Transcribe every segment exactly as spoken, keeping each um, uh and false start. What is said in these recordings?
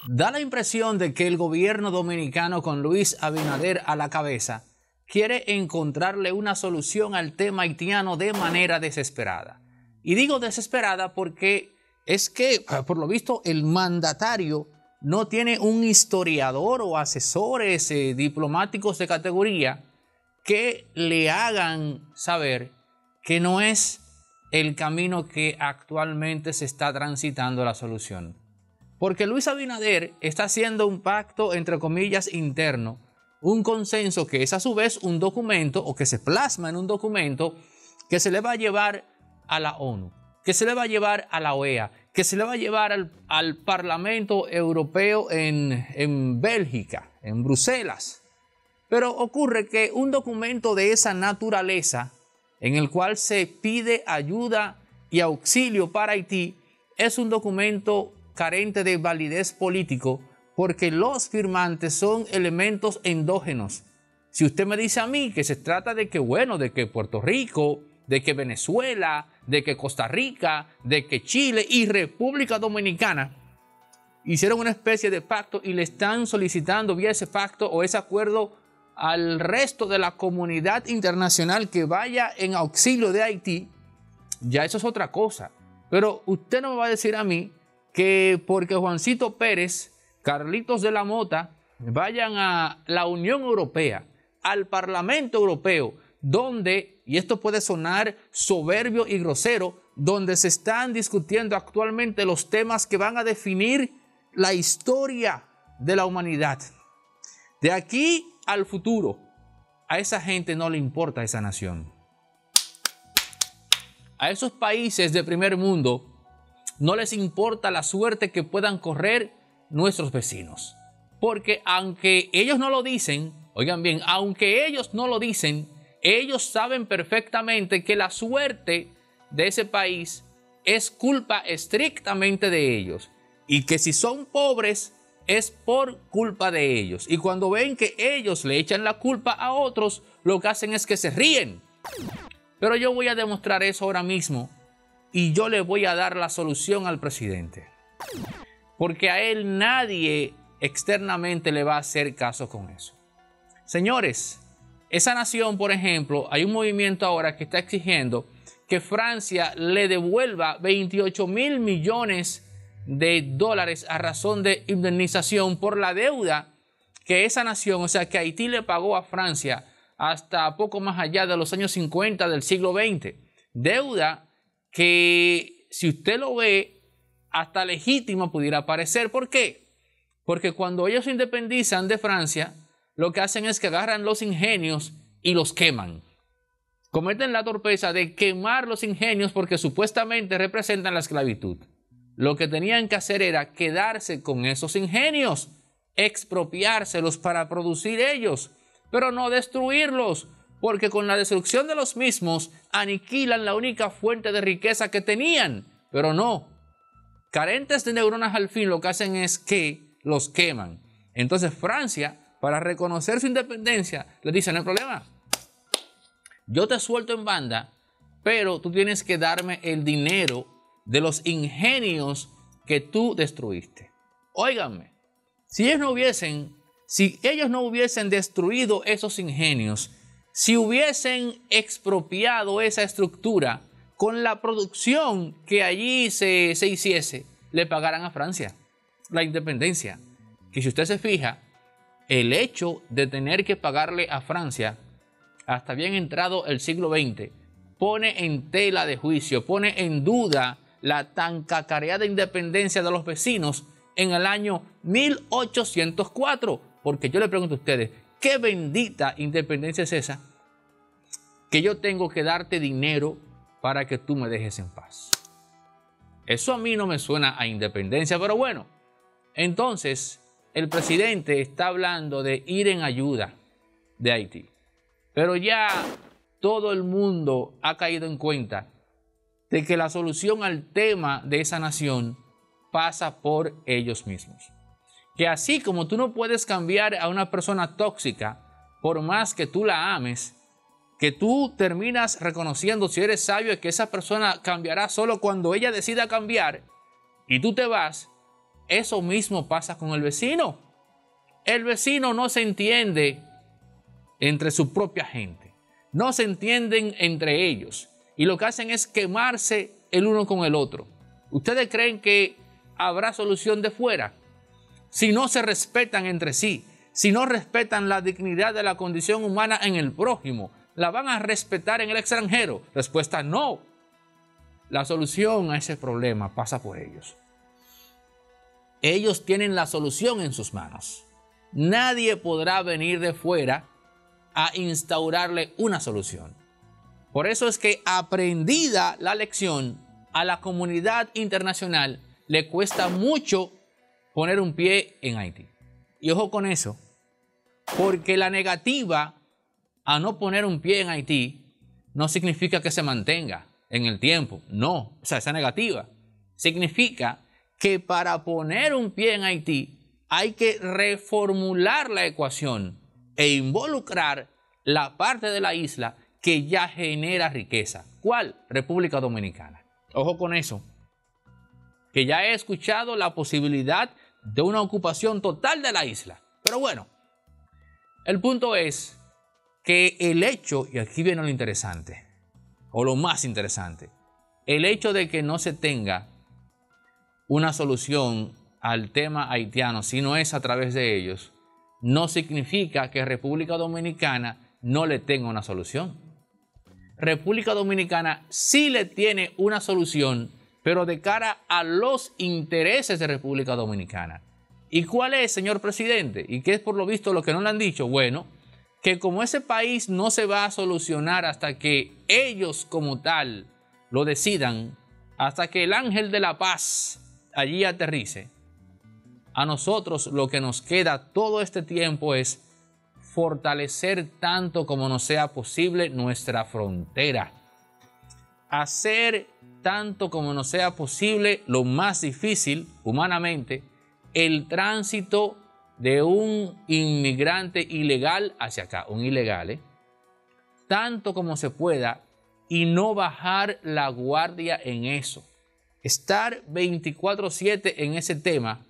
Da la impresión de que el gobierno dominicano con Luis Abinader a la cabeza quiere encontrarle una solución al tema haitiano de manera desesperada. Y digo desesperada porque es que, por lo visto, el mandatario no tiene un historiador o asesores eh, diplomáticos de categoría que le hagan saber que no es el camino que actualmente se está transitando la solución. Porque Luis Abinader está haciendo un pacto, entre comillas, interno, un consenso que es a su vez un documento o que se plasma en un documento que se le va a llevar a la ONU, que se le va a llevar a la O E A, que se le va a llevar al, al Parlamento Europeo en, en Bélgica, en Bruselas. Pero ocurre que un documento de esa naturaleza, en el cual se pide ayuda y auxilio para Haití, es un documento carente de validez político porque los firmantes son elementos endógenos. Si usted me dice a mí que se trata de que, bueno, de que Puerto Rico, de que Venezuela, de que Costa Rica, de que Chile y República Dominicana hicieron una especie de pacto y le están solicitando vía ese pacto o ese acuerdo al resto de la comunidad internacional que vaya en auxilio de Haití, ya eso es otra cosa. Pero usted no me va a decir a mí que porque Juancito Pérez, Carlitos de la Mota, vayan a la Unión Europea, al Parlamento Europeo, donde, y esto puede sonar soberbio y grosero, donde se están discutiendo actualmente los temas que van a definir la historia de la humanidad. De aquí al futuro, a esa gente no le importa esa nación. A esos países de primer mundo no les importa la suerte que puedan correr nuestros vecinos. Porque aunque ellos no lo dicen, oigan bien, aunque ellos no lo dicen, ellos saben perfectamente que la suerte de ese país es culpa estrictamente de ellos. Y que si son pobres es por culpa de ellos. Y cuando ven que ellos le echan la culpa a otros, lo que hacen es que se ríen. Pero yo voy a demostrar eso ahora mismo y yo le voy a dar la solución al presidente. Porque a él nadie externamente le va a hacer caso con eso. Señores, esa nación, por ejemplo, hay un movimiento ahora que está exigiendo que Francia le devuelva veintiocho mil millones de dólares a razón de indemnización por la deuda que esa nación, o sea, que Haití le pagó a Francia hasta poco más allá de los años cincuenta del siglo veinte. Deuda que, si usted lo ve, hasta legítima pudiera parecer. ¿Por qué? Porque cuando ellos se independizan de Francia, lo que hacen es que agarran los ingenios y los queman. Cometen la torpeza de quemar los ingenios porque supuestamente representan la esclavitud. Lo que tenían que hacer era quedarse con esos ingenios, expropiárselos para producir ellos, pero no destruirlos, porque con la destrucción de los mismos aniquilan la única fuente de riqueza que tenían, pero no. Carentes de neuronas al fin, lo que hacen es que los queman. Entonces Francia, para reconocer su independencia, le dice: no hay problema, yo te suelto en banda, pero tú tienes que darme el dinero de los ingenios que tú destruiste. Óiganme, si ellos no hubiesen, si ellos no hubiesen destruido esos ingenios, si hubiesen expropiado esa estructura, con la producción que allí se, se hiciese, le pagarán a Francia la independencia. Que si usted se fija, el hecho de tener que pagarle a Francia hasta bien entrado el siglo veinte pone en tela de juicio, pone en duda la tan cacareada independencia de los vecinos en el año mil ochocientos cuatro. Porque yo le pregunto a ustedes, ¿qué bendita independencia es esa? Que yo tengo que darte dinero para que tú me dejes en paz. Eso a mí no me suena a independencia, pero bueno. Entonces, el presidente está hablando de ir en ayuda de Haití. Pero ya todo el mundo ha caído en cuenta de que la solución al tema de esa nación pasa por ellos mismos. Que así como tú no puedes cambiar a una persona tóxica, por más que tú la ames, que tú terminas reconociendo, si eres sabio, que esa persona cambiará solo cuando ella decida cambiar y tú te vas, eso mismo pasa con el vecino. El vecino no se entiende entre su propia gente. No se entienden entre ellos. Y lo que hacen es quemarse el uno con el otro. ¿Ustedes creen que habrá solución de fuera? Si no se respetan entre sí, si no respetan la dignidad de la condición humana en el prójimo, ¿la van a respetar en el extranjero? Respuesta: no. La solución a ese problema pasa por ellos. Ellos tienen la solución en sus manos. Nadie podrá venir de fuera a instaurarle una solución. Por eso es que, aprendida la lección, a la comunidad internacional le cuesta mucho poner un pie en Haití. Y ojo con eso, porque la negativa a no poner un pie en Haití no significa que se mantenga en el tiempo. No, o sea, esa negativa significa que para poner un pie en Haití hay que reformular la ecuación e involucrar la parte de la isla que ya genera riqueza. ¿Cuál? República Dominicana. Ojo con eso, que ya he escuchado la posibilidad de una ocupación total de la isla. Pero bueno, el punto es que el hecho, y aquí viene lo interesante, o lo más interesante, el hecho de que no se tenga una solución al tema haitiano, si no es a través de ellos, no significa que República Dominicana no le tenga una solución. República Dominicana sí le tiene una solución, pero de cara a los intereses de República Dominicana. ¿Y cuál es, señor presidente? ¿Y qué es por lo visto lo que no le han dicho? Bueno, que como ese país no se va a solucionar hasta que ellos como tal lo decidan, hasta que el ángel de la paz allí aterrice, a nosotros lo que nos queda todo este tiempo es fortalecer tanto como nos sea posible nuestra frontera. Hacer tanto como nos sea posible, lo más difícil humanamente, el tránsito de un inmigrante ilegal hacia acá, un ilegal, ¿eh? tanto como se pueda, y no bajar la guardia en eso. Estar veinticuatro siete en ese tema,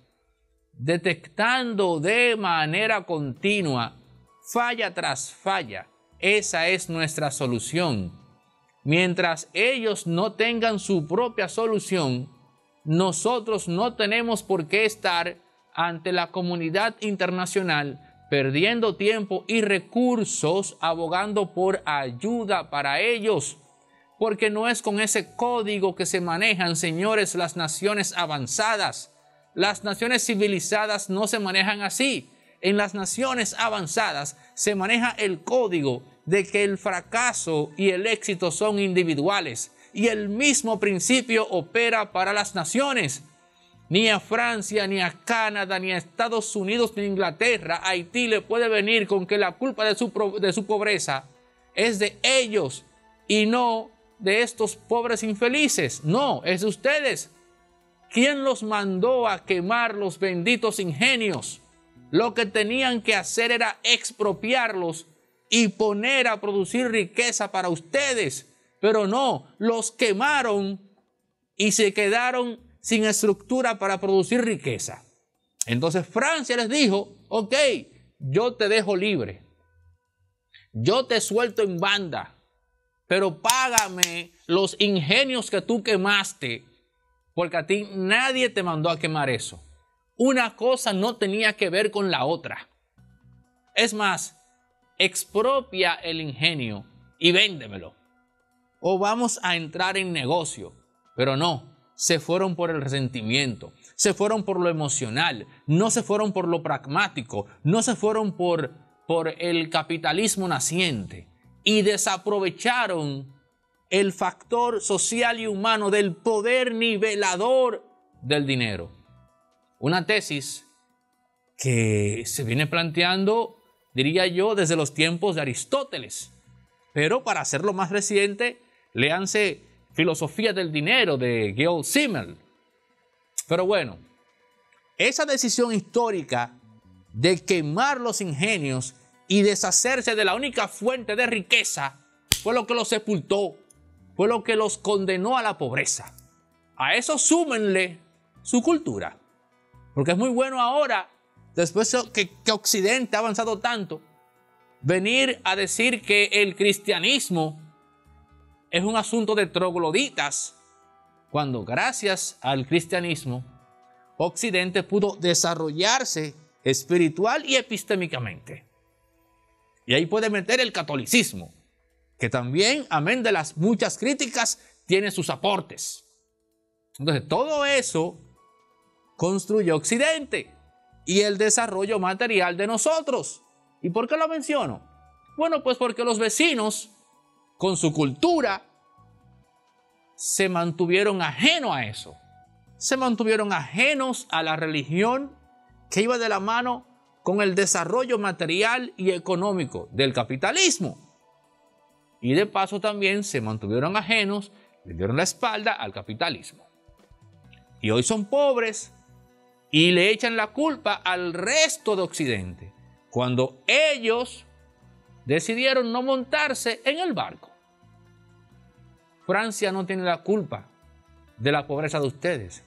detectando de manera continua, falla tras falla. Esa es nuestra solución. Mientras ellos no tengan su propia solución, nosotros no tenemos por qué estar ante la comunidad internacional perdiendo tiempo y recursos abogando por ayuda para ellos. Porque no es con ese código que se manejan, señores, las naciones avanzadas. Las naciones civilizadas no se manejan así. En las naciones avanzadas se maneja el código de que el fracaso y el éxito son individuales. Y el mismo principio opera para las naciones. Ni a Francia, ni a Canadá, ni a Estados Unidos, ni a Inglaterra, Haití le puede venir con que la culpa de su, de su pobreza es de ellos y no de estos pobres infelices. No, es de ustedes. ¿Quién los mandó a quemar los benditos ingenios? Lo que tenían que hacer era expropiarlos y poner a producir riqueza para ustedes. Pero no, los quemaron y se quedaron sin estructura para producir riqueza. Entonces Francia les dijo, ok, yo te dejo libre. Yo te suelto en banda, pero págame los ingenios que tú quemaste, porque a ti nadie te mandó a quemar eso. Una cosa no tenía que ver con la otra. Es más, expropia el ingenio y véndemelo. O vamos a entrar en negocio. Pero no, se fueron por el resentimiento, se fueron por lo emocional, no se fueron por lo pragmático, no se fueron por, por el capitalismo naciente y desaprovecharon el factor social y humano del poder nivelador del dinero. Una tesis que se viene planteando, diría yo, desde los tiempos de Aristóteles. Pero para hacerlo más reciente, léanse Filosofía del Dinero de Georg Simmel. Pero bueno, esa decisión histórica de quemar los ingenios y deshacerse de la única fuente de riqueza fue lo que los sepultó, fue lo que los condenó a la pobreza. A eso súmenle su cultura. Porque es muy bueno ahora, después que, que Occidente ha avanzado tanto, venir a decir que el cristianismo es un asunto de trogloditas, cuando gracias al cristianismo, Occidente pudo desarrollarse espiritual y epistémicamente. Y ahí puede meter el catolicismo, que también, amén de las muchas críticas, tiene sus aportes. Entonces, todo eso construyó Occidente y el desarrollo material de nosotros. ¿Y por qué lo menciono? Bueno, pues porque los vecinos, con su cultura, se mantuvieron ajenos a eso. Se mantuvieron ajenos a la religión que iba de la mano con el desarrollo material y económico del capitalismo. Y de paso también se mantuvieron ajenos, le dieron la espalda al capitalismo. Y hoy son pobres y le echan la culpa al resto de Occidente, cuando ellos decidieron no montarse en el barco. Francia no tiene la culpa de la pobreza de ustedes.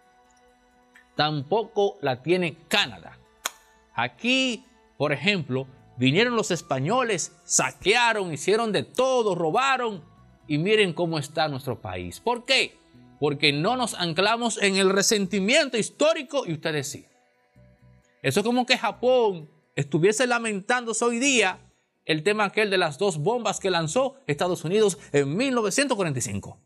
Tampoco la tiene Canadá. Aquí, por ejemplo, vinieron los españoles, saquearon, hicieron de todo, robaron, y miren cómo está nuestro país. ¿Por qué? Porque no nos anclamos en el resentimiento histórico y ustedes sí. Eso es como que Japón estuviese lamentándose hoy día el tema aquel de las dos bombas que lanzó Estados Unidos en mil novecientos cuarenta y cinco.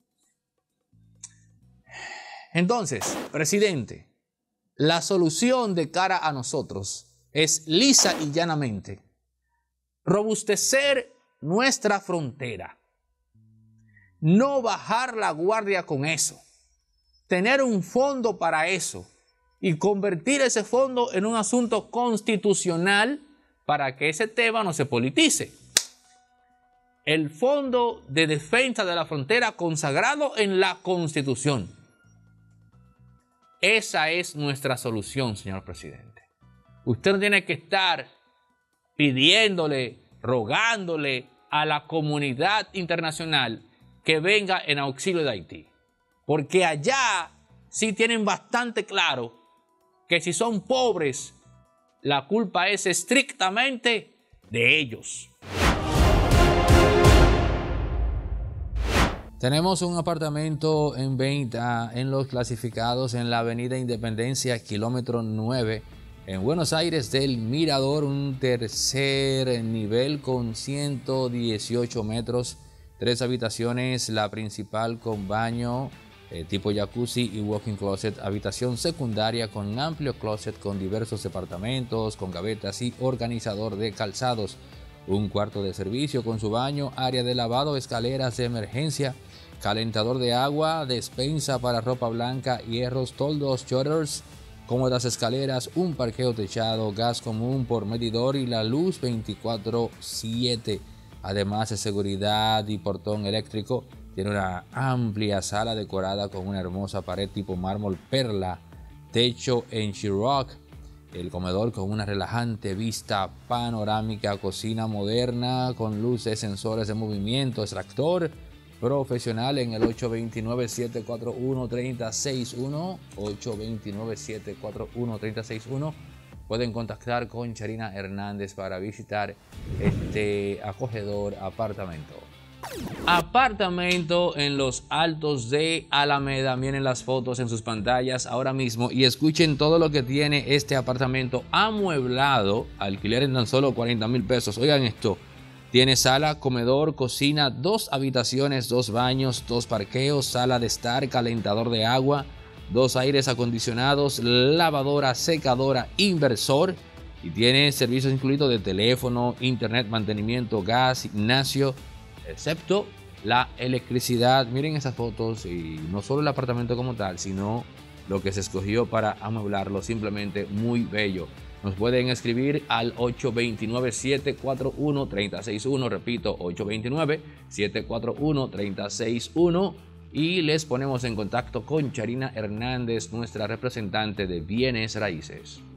Entonces, presidente, la solución de cara a nosotros es lisa y llanamente robustecer nuestra frontera. No bajar la guardia con eso. Tener un fondo para eso y convertir ese fondo en un asunto constitucional para que ese tema no se politice. El Fondo de Defensa de la Frontera consagrado en la Constitución. Esa es nuestra solución, señor presidente. Usted no tiene que estar pidiéndole, rogándole a la comunidad internacional que venga en auxilio de Haití. Porque allá sí tienen bastante claro que si son pobres, la culpa es estrictamente de ellos. Tenemos un apartamento en venta en los clasificados en la avenida Independencia, kilómetro nueve, en Buenos Aires del Mirador, un tercer nivel con ciento dieciocho metros, tres habitaciones, la principal con baño eh, tipo jacuzzi y walk-in closet, habitación secundaria con amplio closet con diversos departamentos, con gavetas y organizador de calzados, un cuarto de servicio con su baño, área de lavado, escaleras de emergencia, calentador de agua, despensa para ropa blanca, hierros, toldos, shutters, cómodas escaleras, un parqueo techado, gas común por medidor y la luz veinticuatro siete. Además de seguridad y portón eléctrico, tiene una amplia sala decorada con una hermosa pared tipo mármol perla, techo en sheetrock, el comedor con una relajante vista panorámica, cocina moderna con luces, sensores de movimiento, extractor profesional en el ocho dos nueve, siete cuatro uno, tres cero seis uno, ocho dos nueve, siete cuatro uno, tres cero seis uno. Pueden contactar con Charina Hernández para visitar este acogedor apartamento. Apartamento en los Altos de Alameda. Miren las fotos en sus pantallas ahora mismo y escuchen todo lo que tiene este apartamento amueblado. Alquiler en tan solo cuarenta mil pesos. Oigan esto. Tiene sala, comedor, cocina, dos habitaciones, dos baños, dos parqueos, sala de estar, calentador de agua, dos aires acondicionados, lavadora, secadora, inversor. Y tiene servicios incluidos de teléfono, internet, mantenimiento, gas, gimnasio, excepto la electricidad. Miren esas fotos y no solo el apartamento como tal, sino lo que se escogió para amueblarlo, simplemente muy bello. Nos pueden escribir al ocho dos nueve, siete cuatro uno, tres cero seis uno, repito, ocho dos nueve, siete cuatro uno, tres cero seis uno, y les ponemos en contacto con Charina Hernández, nuestra representante de bienes raíces.